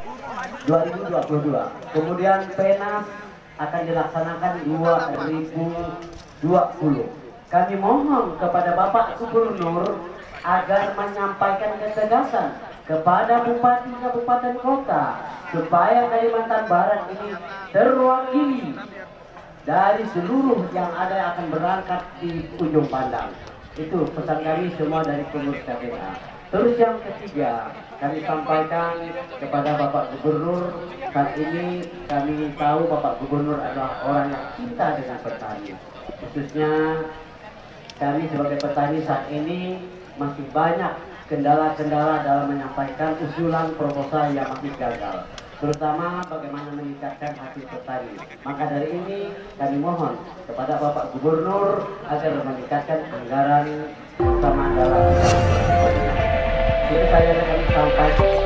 2022. Kemudian PENAS akan dilaksanakan 2020. Kami mohon kepada Bapak Gubernur agar menyampaikan ketegasan kepada Bupati Kabupaten Kota supaya Kalimantan Barat ini terwakili dari seluruh yang ada yang akan berangkat di ujung pandang. Itu pesan kami semua dari pengurus KPA. Terus yang ketiga, kami sampaikan kepada Bapak Gubernur, saat ini kami tahu Bapak Gubernur adalah orang yang cinta dengan petani. Khususnya kami sebagai petani saat ini masih banyak kendala-kendala dalam menyampaikan usulan proposal yang masih gagal, terutama bagaimana meningkatkan hasil petani. Maka dari ini kami mohon kepada Bapak Gubernur agar meningkatkan anggaran utama dalam itu saya akan sampaikan.